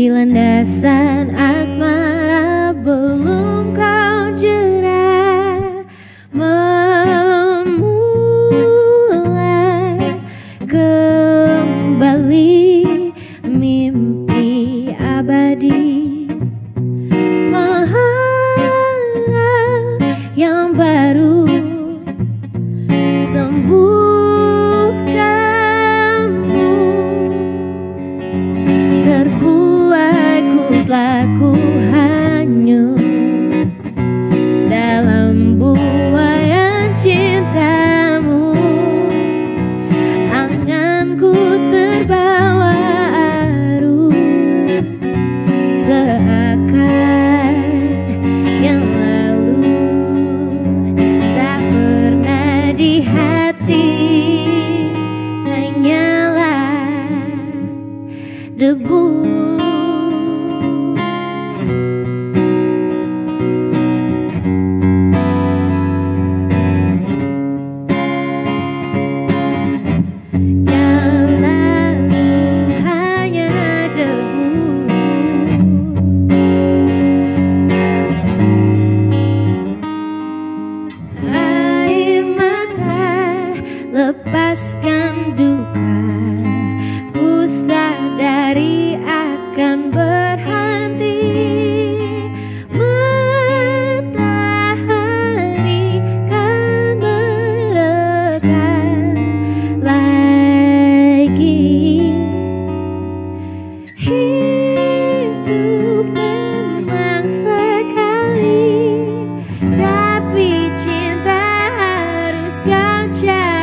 landasan asmara belum kau jera, memulai kembali mimpi abadi, mengharap yang baru, sembuhkanmu. Terbuaiku telah ku hanyut dalam buayan cintamu. Anganku terbawa arus, seakan yang lalu tak pernah di hati, hanyalah debu. Yang lalu hanya debu. Air mata lepaskan duka, ku sadari akan berhenti. Matahari kan mereka lagi. Hidup memang sekali, tapi cinta harus kau cari.